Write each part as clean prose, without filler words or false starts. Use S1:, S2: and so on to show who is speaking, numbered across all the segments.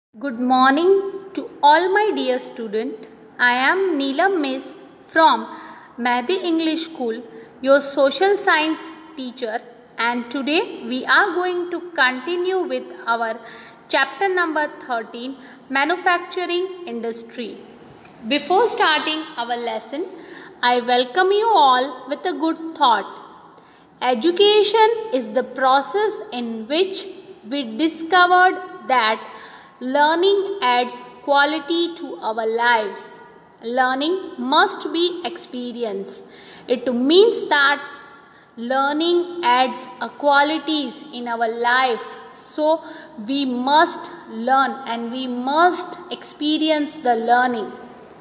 S1: Good morning to all my dear students. I am Neelam Miss from Mehdi English School, your social science teacher, and today we are going to continue with our chapter number 13, Manufacturing Industry. Before starting our lesson, I welcome you all with a good thought. Education is the process in which we discovered that learning adds quality to our lives. Learning must be experienced. It means that learning adds qualities in our life. So we must learn and we must experience the learning.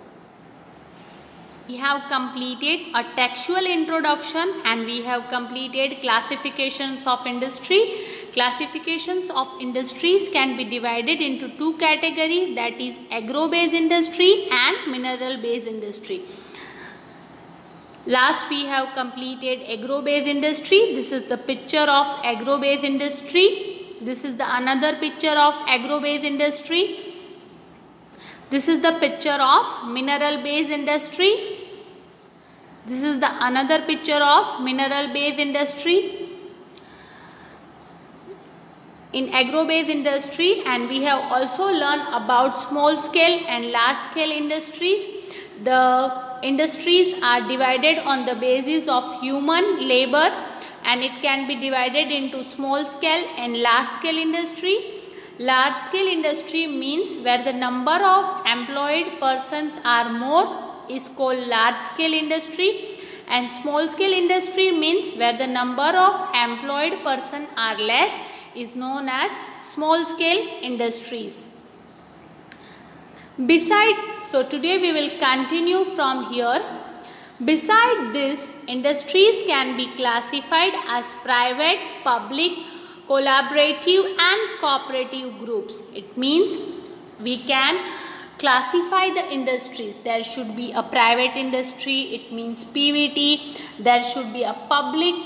S1: We have completed a textual introduction and we have completed classifications of industry. Classifications of industries can be divided into two categories, that is agro-based industry and mineral-based industry. Last we have completed agro-based industry. This is the picture of agro-based industry. This is the another picture of agro-based industry. This is the picture of mineral-based industry. This is the another picture of mineral-based industry. In agro-based industry, and we have also learned about small-scale and large-scale industries. The industries are divided on the basis of human labor, and it can be divided into small-scale and large-scale industry. Large-scale industry means where the number of employed persons are more is called large-scale industry, and small-scale industry means where the number of employed persons are less is known as small-scale industries. So today we will continue from here. Beside this, industries can be classified as private, public, collaborative and cooperative groups. It means we can classify the industries. There should be a private industry, it means PVT. There should be a public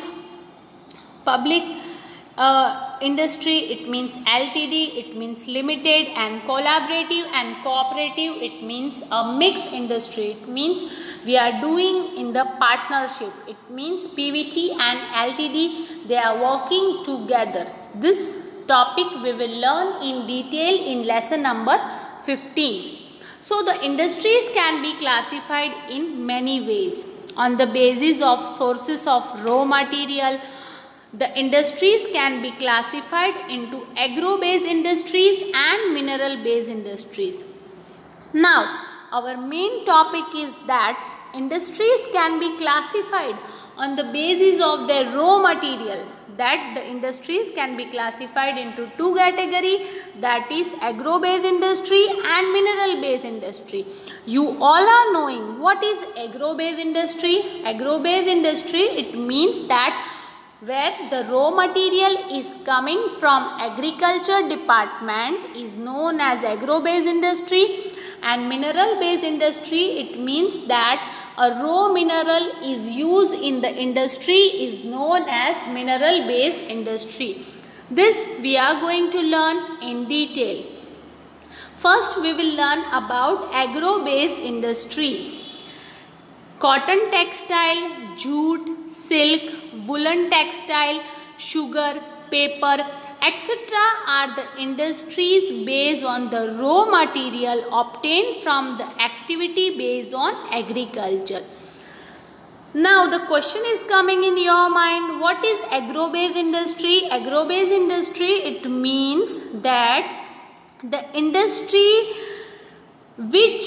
S1: industry, it means LTD, it means limited, and collaborative and cooperative, it means a mixed industry. It means we are doing in the partnership. It means PVT and LTD, they are working together. This topic we will learn in detail in lesson number 15. So the industries can be classified in many ways. On the basis of sources of raw material, the industries can be classified into agro-based industries and mineral-based industries. Now, our main topic is that industries can be classified on the basis of their raw material. That the industries can be classified into two categories, that is agro-based industry and mineral-based industry. You all are knowing what is agro-based industry. Agro-based industry, it means that where the raw material is coming from agriculture department is known as agro-based industry, and mineral-based industry, it means that a raw mineral is used in the industry is known as mineral-based industry. This we are going to learn in detail. First we will learn about agro-based industry. Cotton textile, jute, silk, woolen textile, sugar, paper, etc. are the industries based on the raw material obtained from the activity based on agriculture. Now the question is coming in your mind, what is agro-based industry? Agro-based industry, it means that the industry which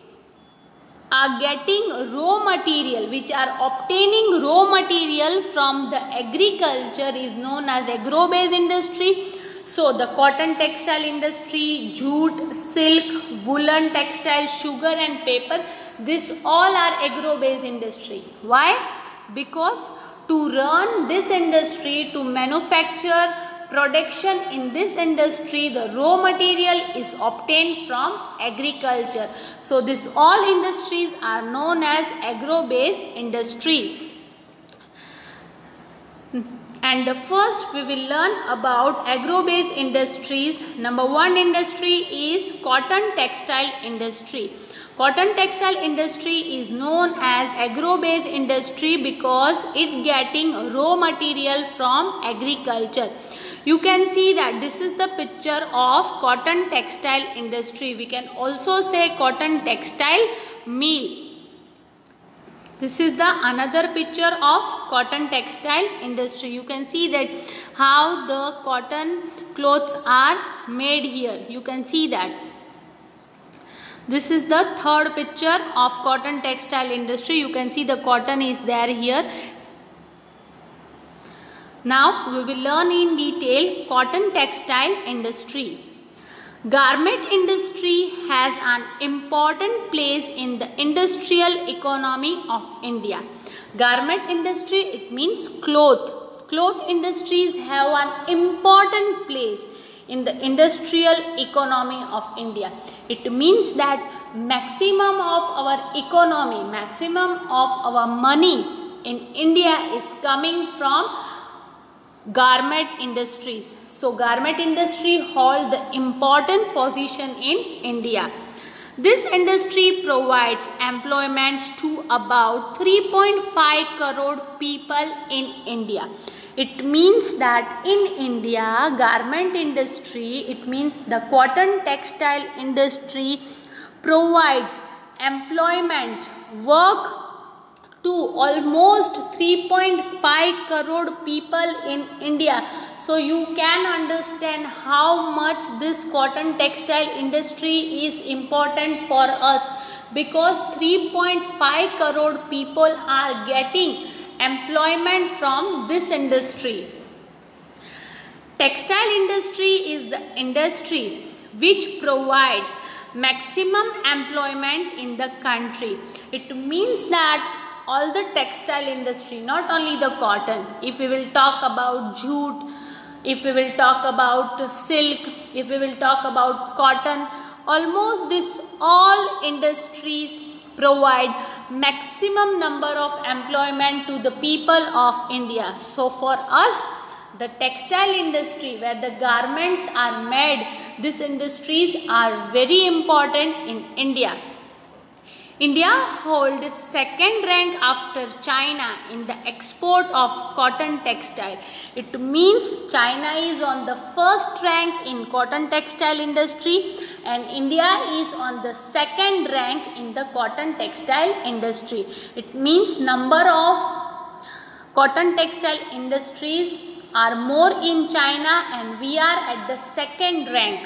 S1: are getting raw material, which are obtaining raw material from the agriculture is known as agro-based industry. So the cotton textile industry, jute, silk, woolen textile, sugar and paper, this all are agro-based industry. Why? Because to run this industry, to manufacture production in this industry, the raw material is obtained from agriculture. So this all industries are known as agro-based industries. And the first we will learn about agro-based industries. Number one industry is cotton textile industry. Cotton textile industry is known as agro-based industry because it getting raw material from agriculture. You can see that this is the picture of cotton textile industry. We can also say cotton textile mill. This is the another picture of cotton textile industry. You can see that how the cotton clothes are made here. You can see that. This is the third picture of cotton textile industry. You can see the cotton is there here. Now we will learn in detail cotton textile industry. Garment industry has an important place in the industrial economy of India. Garment industry, it means cloth. Cloth industries have an important place in the industrial economy of India. It means that maximum of our economy, maximum of our money in India is coming from garment industries. So garment industry hold the important position in India. This industry provides employment to about 3.5 crore people in India. It means that in India, garment industry, it means the cotton textile industry provides employment, work to almost 3.5 crore people in India. So you can understand how much this cotton textile industry is important for us, because 3.5 crore people are getting employment from this industry. Textile industry is the industry which provides maximum employment in the country. It means that all the textile industry, not only the cotton, if we will talk about jute, if we will talk about silk, if we will talk about cotton, almost this all industries provide maximum number of employment to the people of India. So for us, the textile industry where the garments are made, these industries are very important in India. India holds second rank after China in the export of cotton textile. It means China is on the first rank in cotton textile industry and India is on the second rank in the cotton textile industry. It means number of cotton textile industries are more in China and we are at the second rank.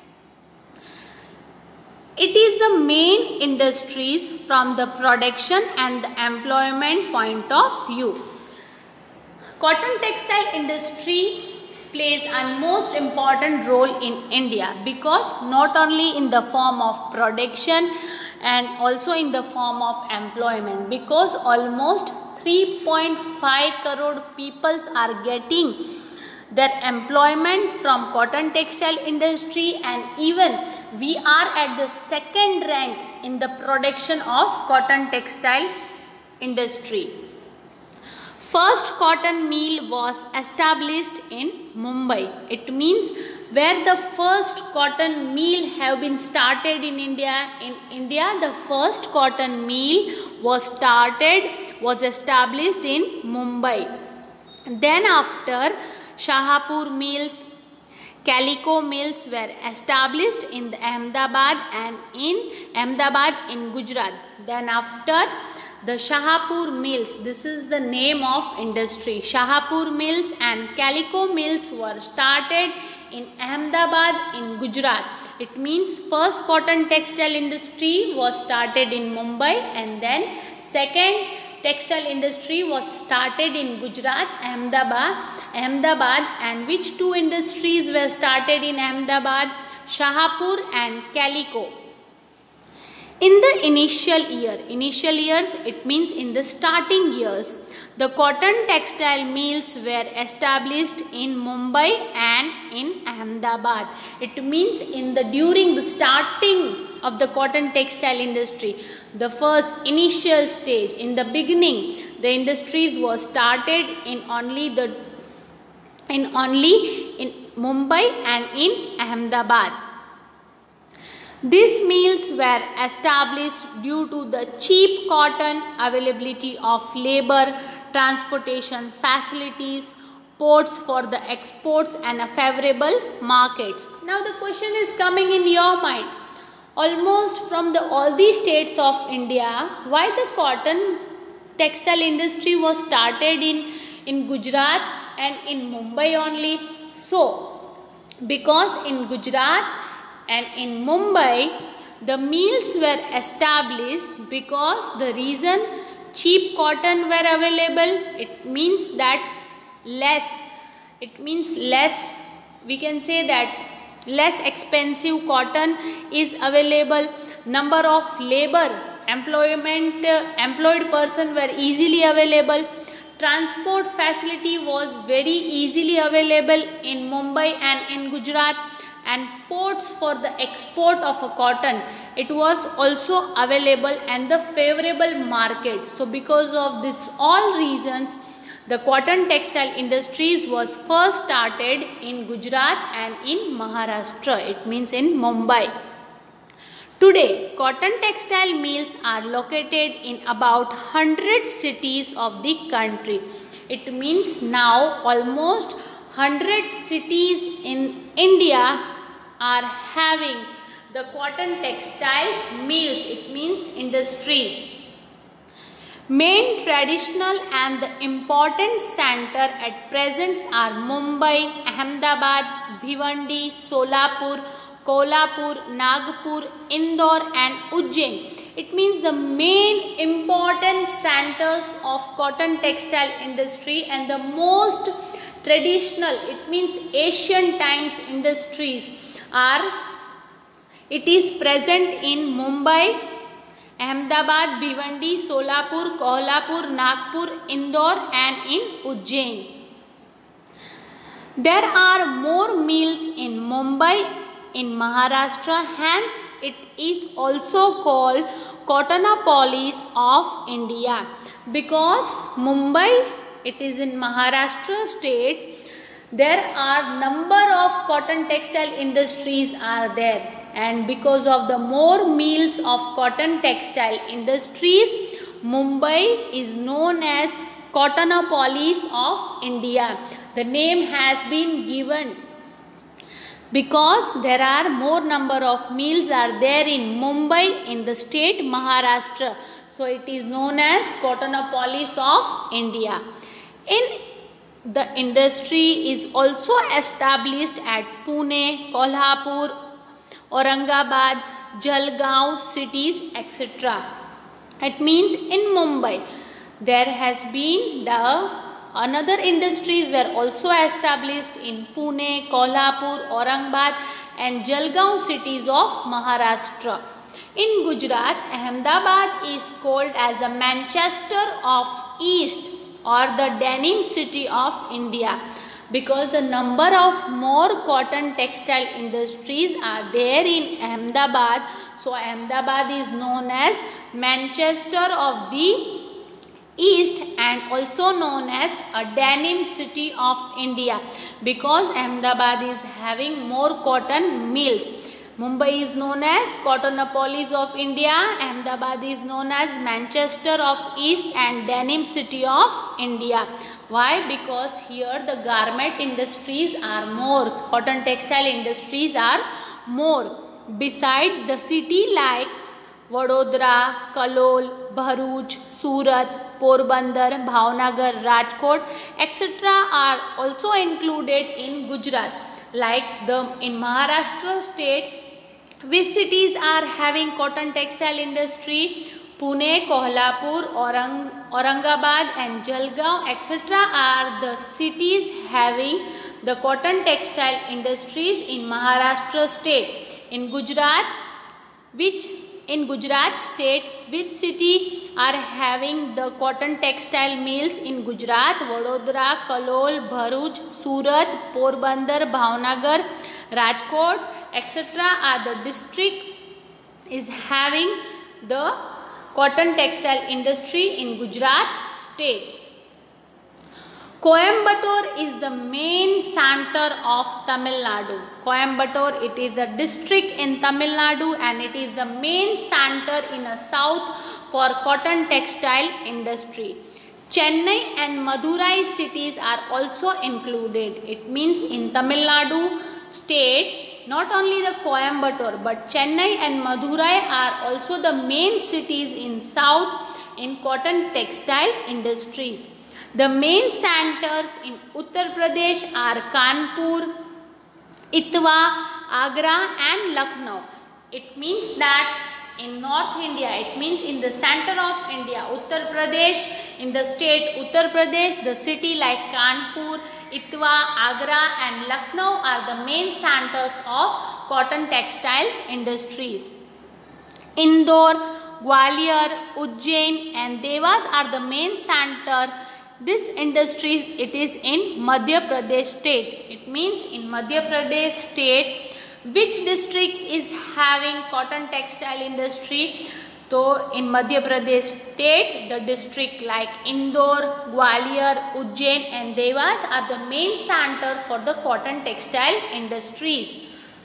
S1: It is the main industries from the production and the employment point of view. Cotton textile industry plays a most important role in India because not only in the form of production and also in the form of employment, because almost 3.5 crore people are getting their employment from cotton textile industry, and even we are at the second rank in the production of cotton textile industry. First cotton mill was established in Mumbai. It means where the first cotton mill have been started in India. In India, the first cotton mill was established in Mumbai. Then after, Shahapur mills, calico mills were established in Ahmedabad and in Gujarat. Then after, the Shahapur mills, this is the name of industry. Shahapur mills and calico mills were started in Ahmedabad in Gujarat. It means first cotton textile industry was started in Mumbai and then second textile industry was started in Gujarat, Ahmedabad, and which two industries were started in Ahmedabad? Shahapur and calico. In the initial years, it means in the starting years, the cotton textile mills were established in Mumbai and in Ahmedabad. It means during the starting of the cotton textile industry, the first initial stage, in the beginning, the industries was started in only the in only in Mumbai and in Ahmedabad. These mills were established due to the cheap cotton, availability of labor, transportation facilities, ports for the exports and a favorable markets. Now the question is coming in your mind, almost from all these states of India, why the cotton textile industry was started in Gujarat and in Mumbai only? So, because in Gujarat and in Mumbai, the mills were established because the reason cheap cotton were available, it means less, we can say that less expensive cotton is available, number of employed person were easily available, transport facility was very easily available in Mumbai and in Gujarat, and ports for the export of a cotton, it was also available, and the favorable markets. So because of this all reasons, the cotton textile industries was first started in Gujarat and in Maharashtra, it means in Mumbai. Today, cotton textile mills are located in about 100 cities of the country. It means now almost 100 cities in India are having the cotton textiles mills, it means industries. Main traditional and the important center at present are Mumbai, Ahmedabad, Bhiwandi, Solapur, Kolhapur, Nagpur, Indore and Ujjain. It means the main important centers of cotton textile industry and the most traditional, it means ancient times industries it is present in Mumbai, Ahmedabad, Bhiwandi, Solapur, Kolhapur, Nagpur, Indore and in Ujjain. There are more mills in Mumbai, in Maharashtra, hence it is also called Cottonopolis of India, because Mumbai, it is in Maharashtra state, there are number of cotton textile industries are there, and because of the more mills of cotton textile industries, Mumbai is known as Cottonopolis of India. The name has been given because there are more number of mills are there in Mumbai in the state Maharashtra. So it is known as Cottonopolis of India. The industry is also established at Pune, Kolhapur, Aurangabad, Jalgaon cities, etc. It means in Mumbai there has been another industries were also established in Pune, Kolhapur, Aurangabad and Jalgaon cities of Maharashtra. In Gujarat, Ahmedabad is called as a Manchester of East or the denim city of India, because the number of more cotton textile industries are there in Ahmedabad. So Ahmedabad is known as Manchester of the East and also known as a denim city of India, because Ahmedabad is having more cotton mills. Mumbai is known as Cottonopolis of India. Ahmedabad is known as Manchester of East and denim city of India. Why? Because here the garment industries are more, cotton textile industries are more. Beside the city like Vadodara, Kalol, Bharuch, Surat, Porbandar, Bhavnagar, Rajkot, etc. are also included in Gujarat. Like in Maharashtra state, which cities are having cotton textile industry? Pune, Kolhapur, Aurangabad and Jalgaon, etc. are the cities having the cotton textile industries in Maharashtra state. In Gujarat state, which city are having the cotton textile mills in Gujarat? Vadodara, Kalol, Bharuch, Surat, Porbandar, Bhavnagar, Rajkot, etc. are the district is having the cotton textile industry in Gujarat state. Coimbatore is the main center of Tamil Nadu. Coimbatore, it is a district in Tamil Nadu and it is the main center in the south for cotton textile industry. Chennai and Madurai cities are also included. It means in Tamil Nadu state, not only the Coimbatore but Chennai and Madurai are also the main cities in south in cotton textile industries. The main centers in Uttar Pradesh are Kanpur, Etawah, Agra and Lucknow. It means that in North India, it means in the center of India, Uttar Pradesh, in the state Uttar Pradesh, the city like Kanpur, Etawah, Agra and Lucknow are the main centers of cotton textiles industries. Indore, Gwalior, Ujjain and Devas are the main center. This industries, it is in Madhya Pradesh state. It means in Madhya Pradesh state, which district is having cotton textile industry? So in Madhya Pradesh state, the district like Indore, Gwalior, Ujjain and Devas are the main center for the cotton textile industries.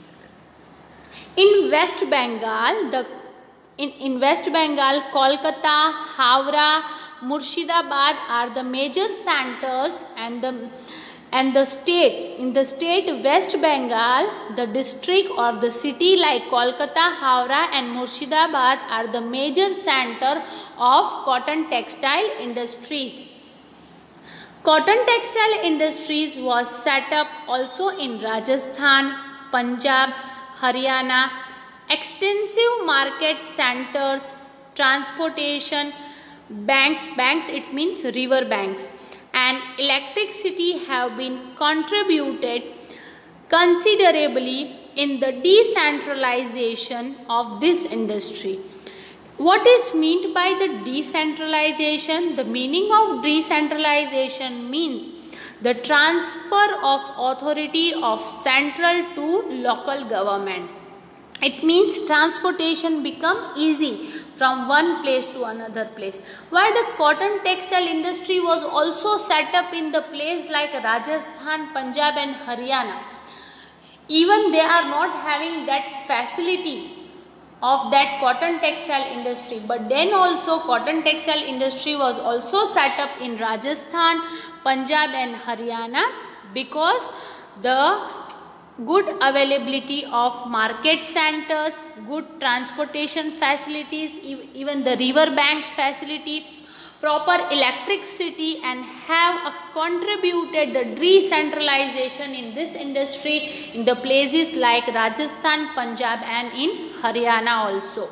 S1: In West Bengal, in West Bengal, Kolkata, Howrah, Murshidabad are the major centers and the state. In the state West Bengal, the district or the city like Kolkata, Howrah and Murshidabad are the major center of cotton textile industries. Cotton textile industries was set up also in Rajasthan, Punjab, Haryana. Extensive market centers, transportation, banks it means river banks and electricity have been contributed considerably in the decentralization of this industry. What is meant by the decentralization? The meaning of decentralization means the transfer of authority of central to local government. It means transportation become easy from one place to another place. Why the cotton textile industry was also set up in the place like Rajasthan, Punjab and Haryana. Even they are not having that facility of that cotton textile industry, but then also cotton textile industry was also set up in Rajasthan, Punjab and Haryana because the good availability of market centers, good transportation facilities, even the river bank facility, proper electricity and have contributed the decentralization in this industry in the places like Rajasthan, Punjab and in Haryana also.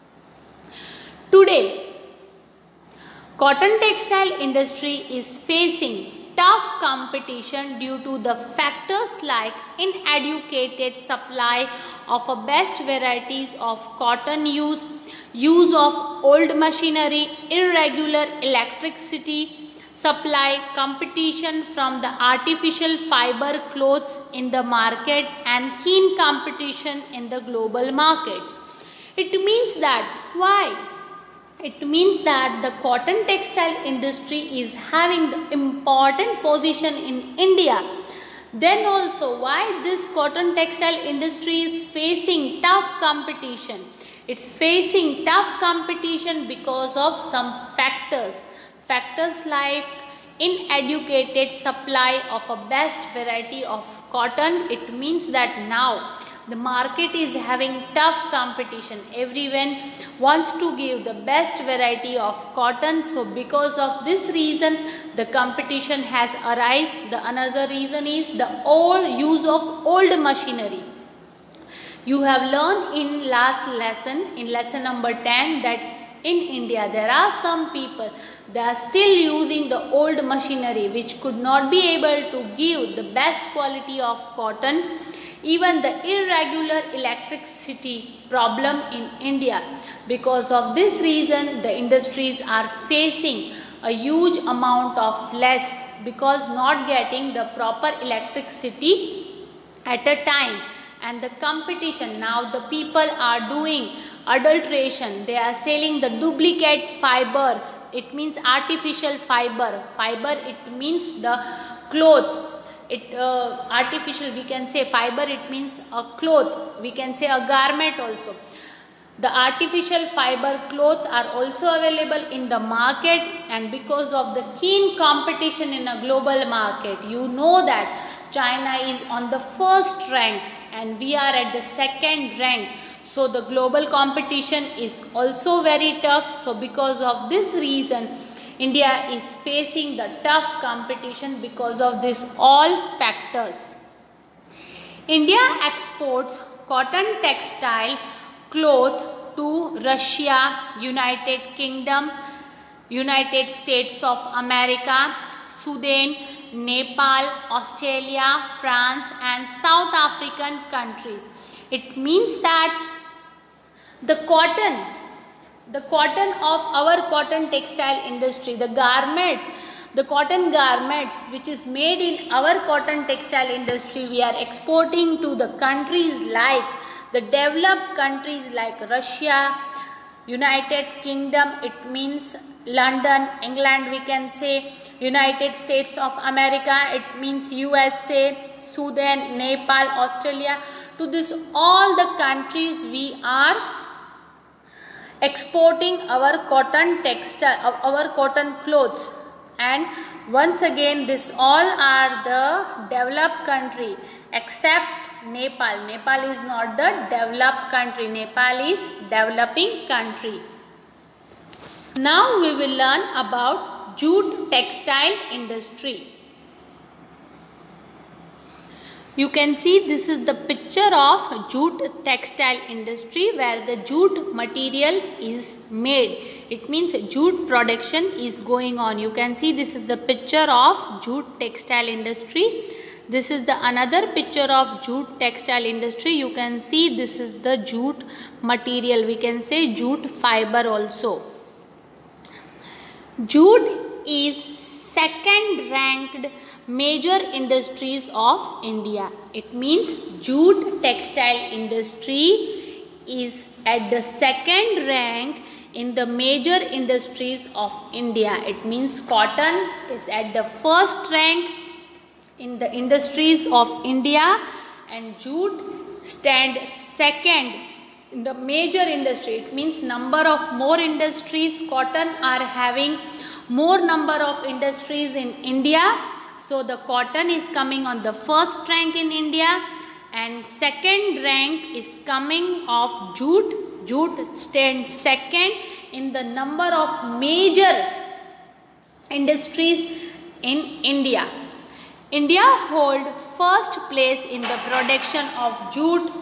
S1: Today, cotton textile industry is facing tough competition due to the factors like inadequate supply of a best varieties of cotton use of old machinery, irregular electricity supply, competition from the artificial fiber clothes in the market and keen competition in the global markets. It means that why? It means that the cotton textile industry is having the important position in India. Then also why this cotton textile industry is facing tough competition? It's facing tough competition because of some factors. Factors like inadequate supply of a best variety of cotton. It means that now the market is having tough competition. Everyone wants to give the best variety of cotton. So because of this reason, the competition has arisen. The another reason is the old use of old machinery. You have learned in last lesson, in lesson number 10, that in India there are some people, they are still using the old machinery which could not be able to give the best quality of cotton. Even the irregular electricity problem in India. Because of this reason, the industries are facing a huge amount of less because not getting the proper electricity at a time. And the competition, now the people are doing adulteration. They are selling the duplicate fibers. It means artificial fiber. Fiber, it means the cloth. Artificial, we can say fiber, it means a cloth. We can say a garment also. The artificial fiber clothes are also available in the market, and because of the keen competition in a global market, you know that China is on the first rank and we are at the second rank. So the global competition is also very tough. So because of this reason, India is facing the tough competition because of this all factors. India exports cotton textile cloth to Russia, United Kingdom, United States of America, Sudan, Nepal, Australia, France and South African countries. It means that the cotton of our cotton textile industry, the cotton garments which is made in our cotton textile industry, we are exporting to the countries like the developed countries like Russia, United Kingdom, it means London, England, we can say, United States of America, it means USA, Sudan, Nepal, Australia. To this all the countries we are exporting our cotton textile, our cotton clothes. And once again, this all are the developed country except Nepal. Nepal is not the developed country. Nepal is developing country. Now we will learn about jute textile industry. You can see this is the picture of jute textile industry where the jute material is made. It means jute production is going on. You can see this is the picture of jute textile industry. This is the another picture of jute textile industry. You can see this is the jute material. We can say jute fiber also. Jute is second ranked major industries of India. It means jute textile industry is at the second rank in the major industries of India. It means cotton is at the first rank in the industries of India and jute stand second in the major industry. It means number of more industries. Cotton are having more number of industries in India. So the cotton is coming on the first rank in India and second rank is coming of jute. Jute stands second in the number of major industries in India. India hold first place in the production of jute.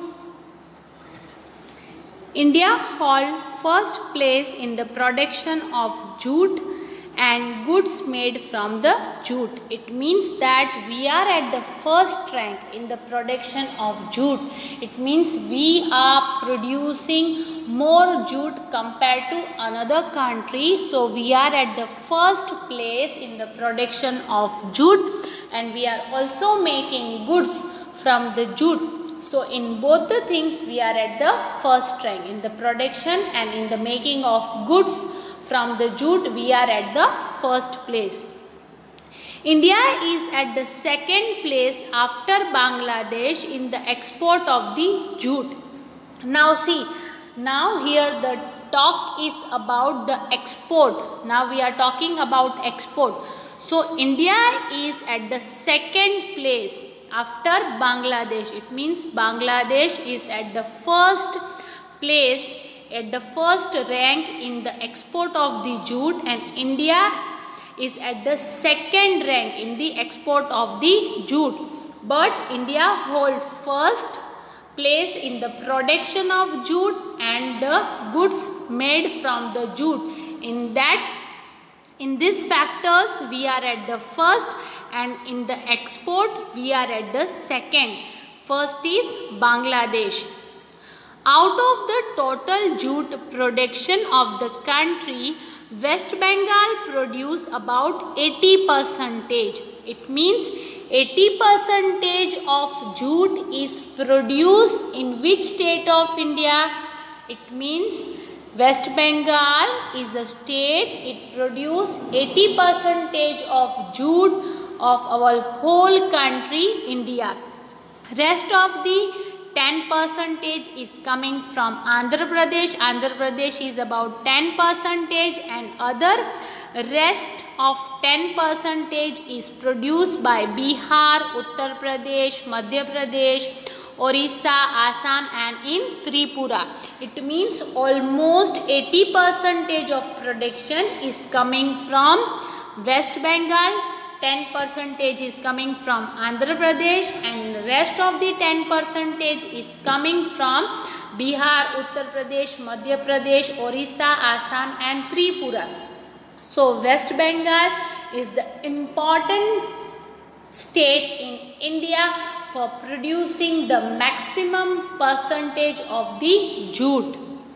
S1: India hold first place in the production of jute and goods made from the jute. It means that we are at the first rank in the production of jute. It means we are producing more jute compared to another country. So we are at the first place in the production of jute and we are also making goods from the jute. So in both the things we are at the first rank in the production and in the making of goods from the jute we are at the first place. India is at the second place after Bangladesh in the export of the jute. Now see, now here the talk is about the export. Now we are talking about export. So India is at the second place after Bangladesh. It means Bangladesh is at the first place, at the first rank in the export of the jute and India is at the second rank in the export of the jute. But India holds first place in the production of jute and the goods made from the jute. In these factors we are at the first and in the export we are at the second. First is Bangladesh. Out of the total jute production of the country, West Bengal produce about 80%. It means 80% of jute is produced in which state of India? It means West Bengal is a state. It produces 80% of jute of our whole country, India. Rest of the 10% is coming from Andhra Pradesh. Andhra Pradesh is about 10%, and other rest of 10% is produced by Bihar, Uttar Pradesh, Madhya Pradesh, Orissa, Assam and in Tripura. It means almost 80% of production is coming from West Bengal, 10% is coming from Andhra Pradesh, and rest of the 10% is coming from Bihar, Uttar Pradesh, Madhya Pradesh, Orissa, Assam and Tripura. So West Bengal is the important state in India for producing the maximum percentage of the jute.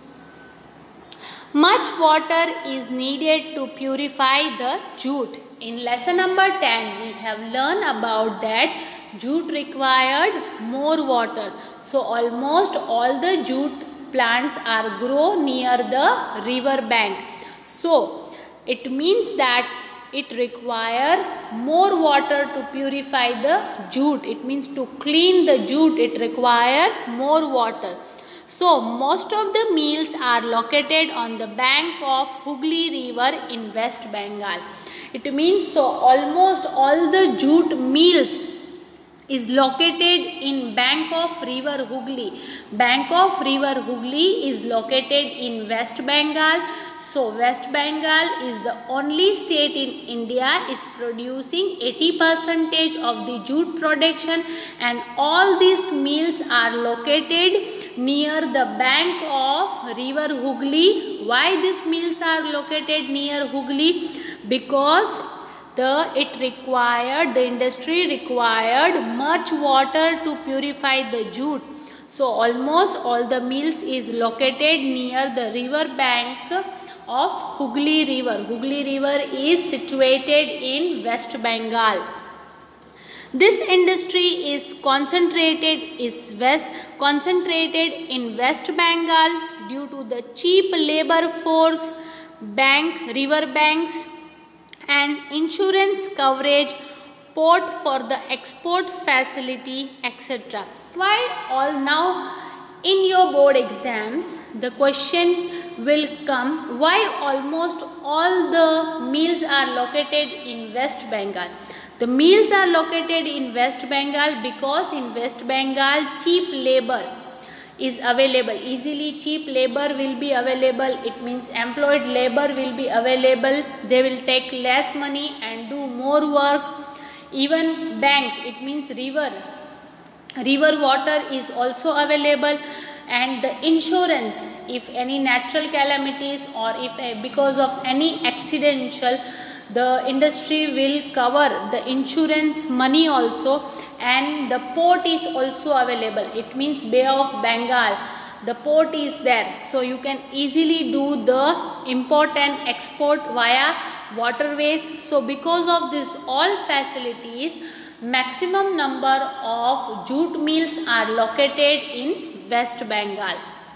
S1: Much water is needed to purify the jute. In lesson number 10, we have learned about that jute required more water. So almost all the jute plants are grow near the river bank. So it means that it require more water to purify the jute. It means to clean the jute, it require more water. So most of the mills are located on the bank of Hooghly River in West Bengal. It means so almost all the jute mills is located in bank of river Hooghly. Bank of river Hooghly is located in West Bengal. So West Bengal is the only state in India is producing 80% of the jute production, and all these mills are located near the bank of river Hooghly. Why these mills are located near Hooghly? Because the industry required much water to purify the jute. So almost all the mills is located near the river bank of Hooghly River. Hooghly River is situated in West Bengal. This industry is concentrated in West Bengal due to the cheap labor force, river banks and insurance coverage, port for the export facility, etc. Why all now in your board exams the question will come, why almost all the mills are located in West Bengal? The mills are located in West Bengal because in West Bengal cheap labor is available. Easily cheap labor will be available. It means employed labor will be available. They will take less money and do more work. Even banks, it means river water is also available, and the insurance, if any natural calamities or if because of any accidental, the industry will cover the insurance money also, and the port is also available. It means Bay of Bengal, the port is there, so you can easily do the import and export via waterways. So because of this all facilities, maximum number of jute mills are located in West Bengal.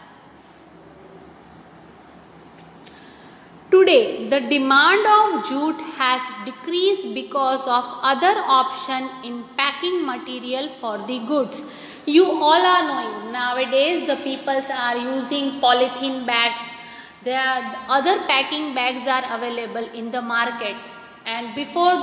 S1: Today, the demand of jute has decreased because of other option in packing material for the goods. You all are knowing nowadays the peoples are using polythene bags. There are other packing bags are available in the markets. And before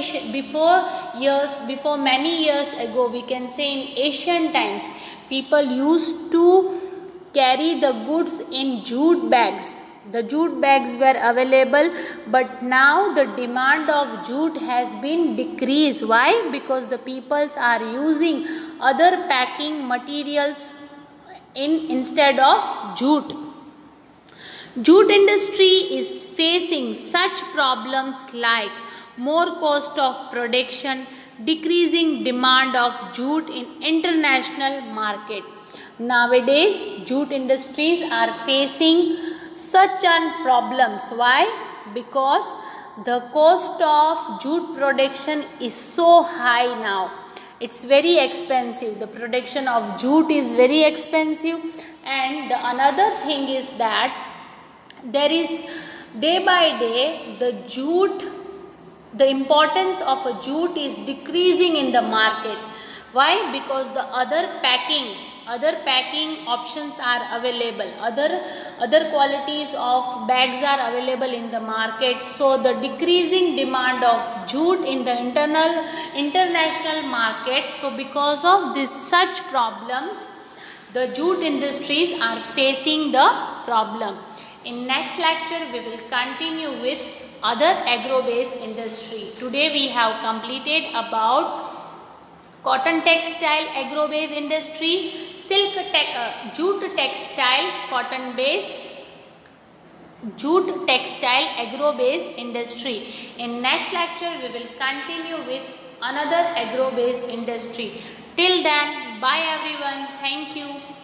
S1: many years ago, we can say in ancient times, people used to carry the goods in jute bags. The jute bags were available, but now the demand of jute has been decreased. Why? Because the peoples are using other packing materials instead of jute. Jute industry is facing such problems like more cost of production, decreasing demand of jute in international market. Nowadays, jute industries are facing such problems. Why? Because the cost of jute production is so high now. It's very expensive. The production of jute is very expensive, And the another thing is that there is day by day the importance of a jute is decreasing in the market. Why? Because the other packing options are available, other qualities of bags are available in the market. So the decreasing demand of jute in the international market. So because of this such problems, the jute industries are facing the problem. In next lecture we will continue with other agro-based industry. Today we have completed about cotton textile agro-based industry, jute textile cotton-based, jute textile agro-based industry. In next lecture we will continue with another agro-based industry. Till then, bye everyone. Thank you.